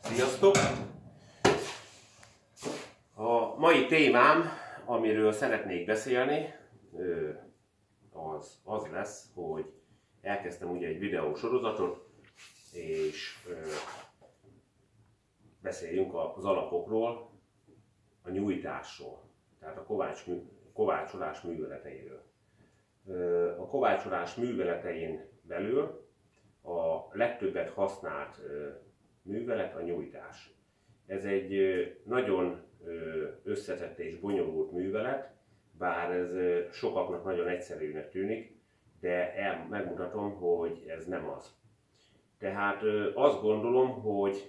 Sziasztok! A mai témám, amiről szeretnék beszélni, az lesz, hogy elkezdtem ugye egy videó sorozatot, és beszéljünk az alapokról, a nyújtásról, tehát a kovácsolás műveleteiről. A kovácsolás műveletein belül a legtöbbet használt művelet a nyújtás. Ez egy nagyon összetett és bonyolult művelet, bár ez sokaknak nagyon egyszerűnek tűnik, de megmutatom, hogy ez nem az. Tehát azt gondolom, hogy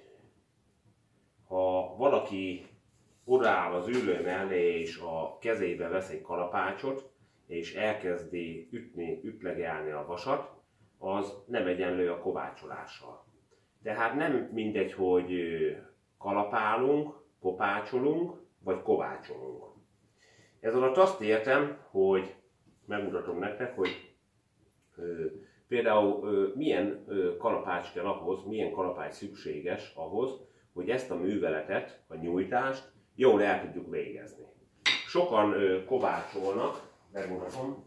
ha valaki odaáll az ülő mellé és a kezébe vesz egy kalapácsot, és elkezdi ütlegelni a vasat, az nem egyenlő a kovácsolással. Tehát nem mindegy, hogy kalapálunk, kopácsolunk, vagy kovácsolunk. Ez alatt azt értem, hogy megmutatom nektek, hogy például milyen kalapács kell ahhoz, milyen kalapács szükséges ahhoz, hogy ezt a műveletet, a nyújtást jól el tudjuk végezni. Sokan kovácsolnak, megmutatom,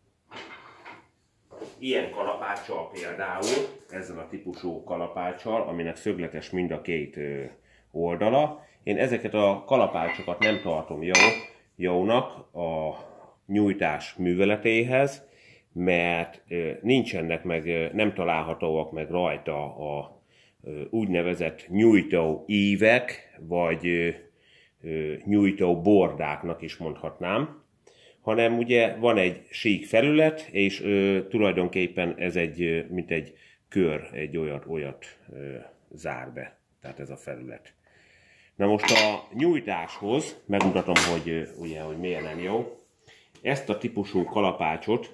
ilyen kalapáccsal például, ezzel a típusú kalapáccsal, aminek szögletes mind a két oldala. Én ezeket a kalapácsokat nem tartom jónak a nyújtás műveletéhez, mert nincsenek meg, nem találhatóak meg rajta a úgynevezett nyújtó ívek, vagy nyújtó bordáknak is mondhatnám, hanem ugye van egy sík felület, és tulajdonképpen ez mint egy kör, egy olyat zár be, tehát ez a felület. Na most a nyújtáshoz, megmutatom, hogy miért nem jó. Ezt a típusú kalapácsot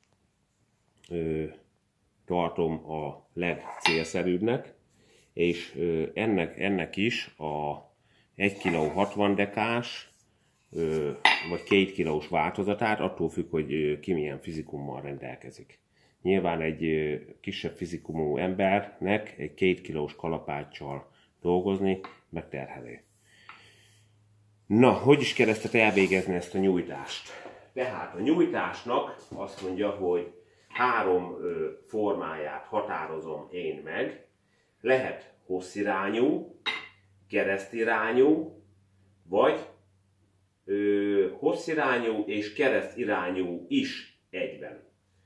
tartom a legcélszerűbbnek, és ennek is a 1 kg 60 dekás, vagy 2 kilós változatát, attól függ, hogy ki milyen fizikummal rendelkezik. Nyilván egy kisebb fizikumú embernek egy 2 kilós kalapáccsal dolgozni megterhelő. Na, hogy is kezdett elvégezni ezt a nyújtást? Tehát a nyújtásnak azt mondja, hogy 3 formáját határozom én meg. Lehet hosszirányú, keresztirányú, vagy hosszirányú és keresztirányú is egyben.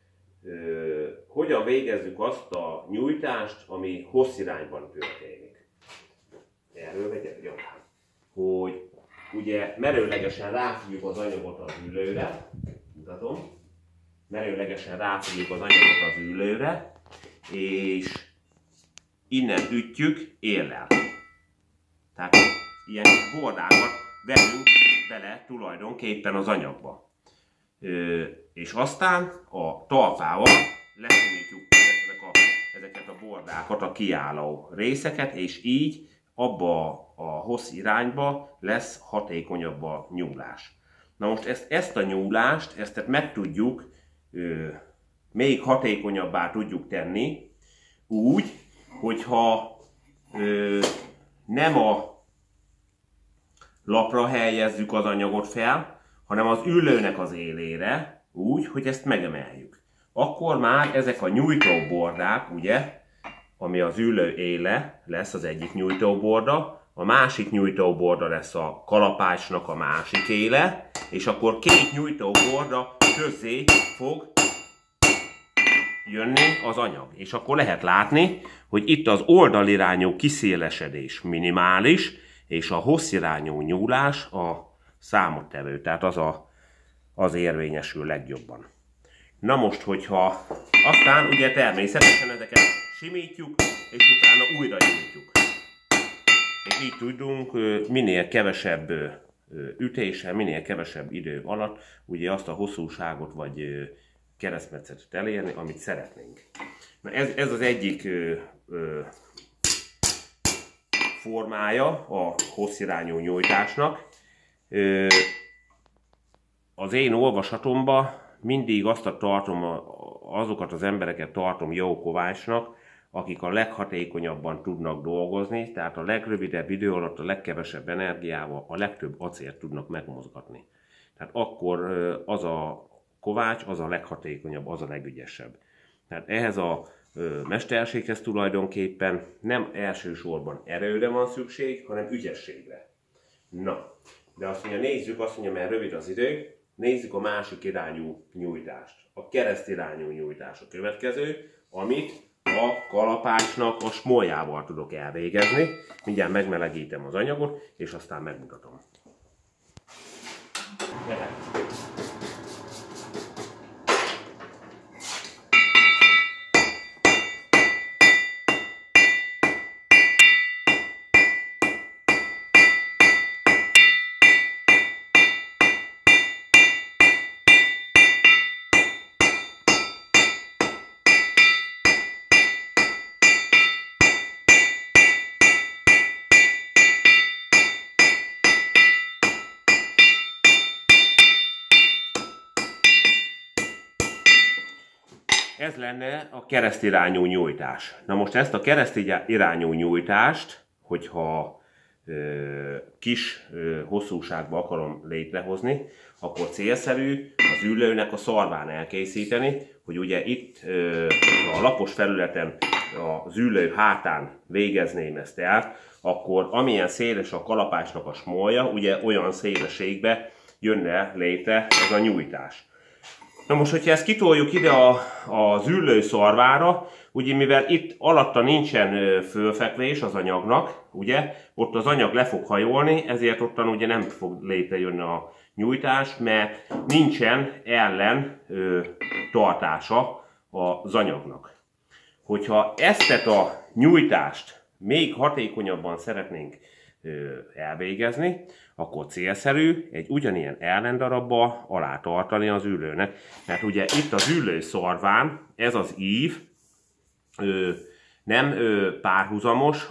Hogyan végezzük azt a nyújtást, ami hosszirányban történik? Erről vegyek gyorsan. Hogy ugye merőlegesen ráfűjük az anyagot az ülőre, mutatom, merőlegesen ráfűjük az anyagot az ülőre, és innen ütjük éllel. Tehát ilyen bordákat vegyünk bele tulajdonképpen az anyagba. És aztán a talpával lesimítjuk ezeket a bordákat, a kiálló részeket, és így abba a hossz irányba lesz hatékonyabb a nyúlás. Na most ezt a nyúlást, ezt meg tudjuk, még hatékonyabbá tudjuk tenni, úgy, hogyha nem a lapra helyezzük az anyagot fel, hanem az ülőnek az élére, úgy, hogy ezt megemeljük. Akkor már ezek a nyújtóbordák, ugye, ami az ülő éle lesz az egyik nyújtóborda, a másik nyújtóborda lesz a kalapácsnak a másik éle, és akkor 2 nyújtóborda közé fog jönni az anyag. És akkor lehet látni, hogy itt az oldalirányú kiszélesedés minimális, és a hosszirányú nyúlás a számottevő, tehát az érvényesül legjobban. Na most, hogyha aztán ugye természetesen ezeket simítjuk, és utána újra nyújtjuk. És így tudunk minél kevesebb ütéssel, minél kevesebb idő alatt ugye azt a hosszúságot vagy keresztmetszetet elérni, amit szeretnénk. Na ez az egyik formája a hosszirányú nyújtásnak. Az én olvasatomban mindig azokat az embereket tartom jó kovácsnak, akik a leghatékonyabban tudnak dolgozni, tehát a legrövidebb idő alatt a legkevesebb energiával a legtöbb acélt tudnak megmozgatni. Tehát akkor az a kovács az a leghatékonyabb, az a legügyesebb. Tehát ehhez a mesterséghez tulajdonképpen nem elsősorban erőre van szükség, hanem ügyességre. Na, de azt mondja, mert rövid az idő, nézzük a másik irányú nyújtást. A keresztirányú nyújtás a következő, amit a kalapácsnak a smoljával tudok elvégezni. Mindjárt megmelegítem az anyagot, és aztán megmutatom. Ez lenne a keresztirányú nyújtás. Na most ezt a keresztirányú nyújtást, hogyha kis hosszúságba akarom létrehozni, akkor célszerű az ülőnek a szarván elkészíteni, hogy ugye itt a lapos felületen az ülő hátán végezném ezt el, akkor amilyen széles a kalapácsnak a smolja, ugye olyan szélességbe jönne létre ez a nyújtás. Na most, hogyha ezt kitoljuk ide az ülő szarvára, ugye mivel itt alatta nincsen fölfekvés az anyagnak, ugye, ott az anyag le fog hajolni, ezért ottan ugye nem fog létrejönni a nyújtás, mert nincsen ellen tartása az anyagnak. Hogyha ezt a nyújtást még hatékonyabban szeretnénk elvégezni, akkor célszerű egy ugyanilyen ellendarabba alá tartani az ülőnek. Mert ugye itt az ülő szarván ez az ív nem párhuzamos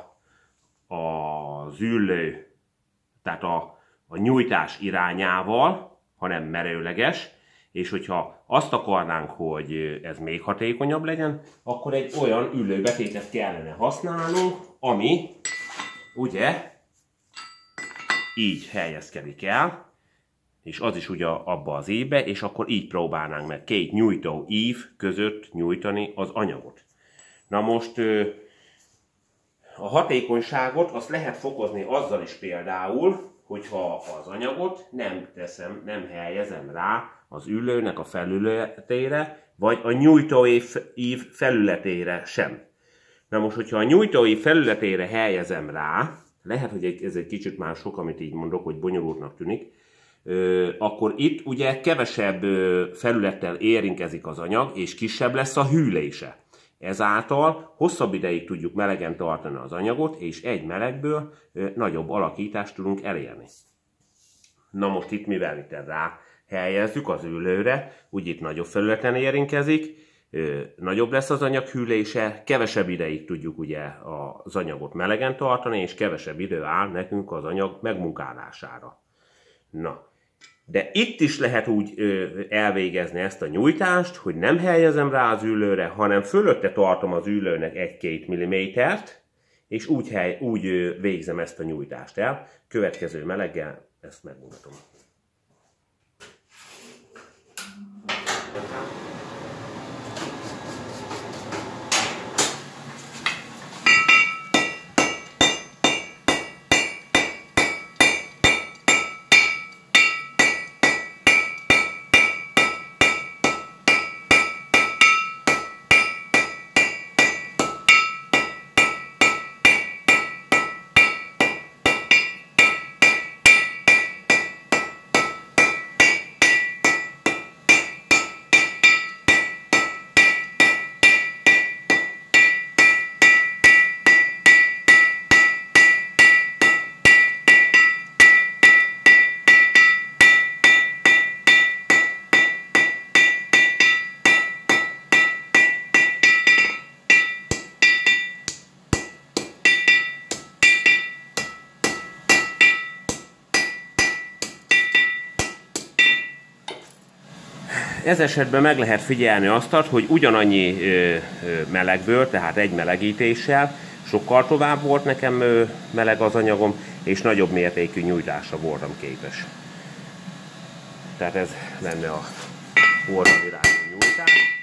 az ülő, tehát a nyújtás irányával, hanem merőleges, és hogyha azt akarnánk, hogy ez még hatékonyabb legyen, akkor egy olyan ülőbetétet kellene használnunk, ami ugye így helyezkedik el, és az is ugye abba az ívbe, és akkor így próbálnánk meg két nyújtó ív között nyújtani az anyagot. Na most a hatékonyságot azt lehet fokozni azzal is például, hogyha az anyagot nem helyezem rá az ülőnek a felületére, vagy a nyújtóív felületére sem. Na most, hogyha a nyújtóív felületére helyezem rá, lehet, hogy ez egy kicsit már sok, amit így mondok, hogy bonyolultnak tűnik, akkor itt ugye kevesebb felülettel érinkezik az anyag, és kisebb lesz a hűlése. Ezáltal hosszabb ideig tudjuk melegen tartani az anyagot, és egy melegből nagyobb alakítást tudunk elérni. Na most itt, mivel itt rá helyezzük az ülőre, úgy itt nagyobb felületen érinkezik, nagyobb lesz az anyag hűlése, kevesebb ideig tudjuk ugye az anyagot melegen tartani, és kevesebb idő áll nekünk az anyag megmunkálására. Na, de itt is lehet úgy elvégezni ezt a nyújtást, hogy nem helyezem rá az ülőre, hanem fölötte tartom az ülőnek 1-2 mm-t, és úgy végzem ezt a nyújtást el. Következő meleggel ezt megmutatom. Ez esetben meg lehet figyelni azt, hogy ugyanannyi melegből, tehát egy melegítéssel sokkal tovább volt nekem meleg az anyagom, és nagyobb mértékű nyújtásra voltam képes. Tehát ez lenne a oldalirányú nyújtás.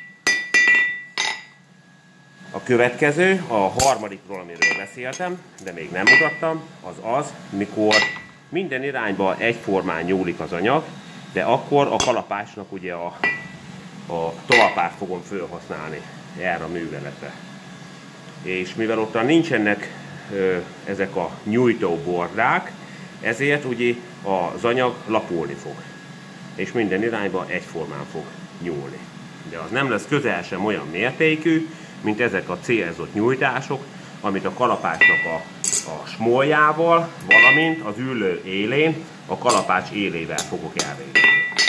A következő, a harmadikról, amiről beszéltem, de még nem mutattam, az, mikor minden irányba egyformán nyúlik az anyag, de akkor a kalapácsnak ugye a talpát fogom felhasználni erre a műveletre. És mivel ottan nincsenek ezek a nyújtó bordák, ezért ugye az anyag lapulni fog. És minden irányba egyformán fog nyúlni. De az nem lesz közel sem olyan mértékű, mint ezek a célzott nyújtások, amit a kalapácsnak a smoljával, valamint az ülő élén, a kalapács élével fogok elvégezni.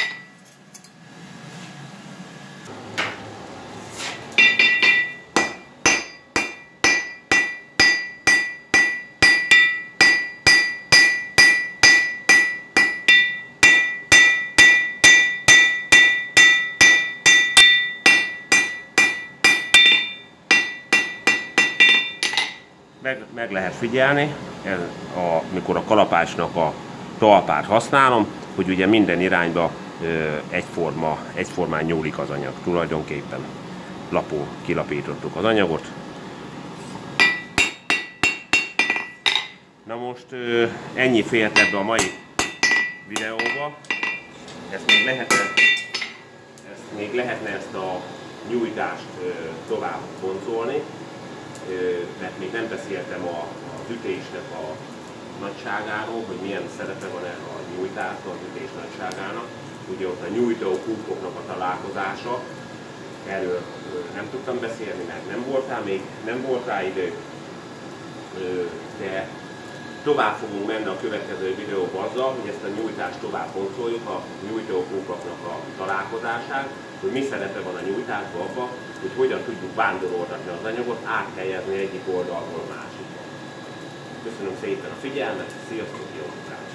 Meg lehet figyelni, mikor a kalapácsnak a talpát használom, hogy ugye minden irányba egyformán nyúlik az anyag. Tulajdonképpen lapul kilapítottuk az anyagot. Na most ennyi fért ebbe a mai videóba. Még lehetne ezt a nyújtást tovább boncolni, mert még nem beszéltem az ütésnek a nagyságáról, hogy milyen szerepe van a nyújtásnak, az ütés nagyságának. Ugye ott a nyújtó kúpoknak a találkozása, erről nem tudtam beszélni, mert nem volt rá idő, de tovább fogunk menni a következő videóban azzal, hogy ezt a nyújtást tovább boncoljuk, a nyújtó kúpoknak a találkozását, hogy mi szerepe van a nyújtásban abban, hogy hogyan tudjuk vándoroltatni az anyagot, áthelyezni egyik oldalról a másikra. Köszönöm szépen a figyelmet, sziasztok, jó munkát!